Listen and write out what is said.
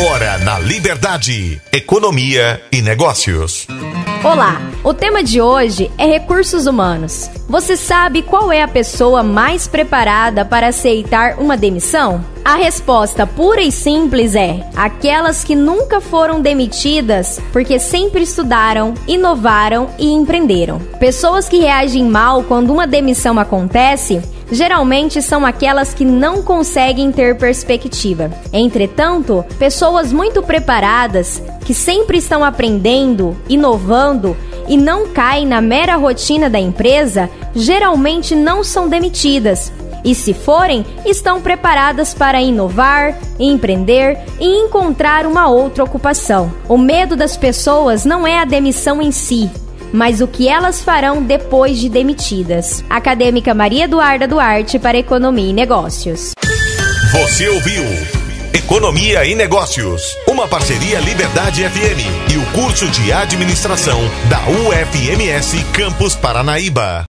Agora na Liberdade, Economia e Negócios. Olá, o tema de hoje é recursos humanos. Você sabe qual é a pessoa mais preparada para aceitar uma demissão? A resposta pura e simples é: aquelas que nunca foram demitidas porque sempre estudaram, inovaram e empreenderam. Pessoas que reagem mal quando uma demissão acontece geralmente são aquelas que não conseguem ter perspectiva. Entretanto, pessoas muito preparadas, que sempre estão aprendendo, inovando e não caem na mera rotina da empresa, geralmente não são demitidas. E se forem, estão preparadas para inovar, empreender e encontrar uma outra ocupação. O medo das pessoas não é a demissão em si, mas o que elas farão depois de demitidas. Acadêmica Maria Eduarda Duarte para Economia e Negócios. Você ouviu Economia e Negócios, uma parceria Liberdade FM e o curso de administração da UFMS Campus Paranaíba.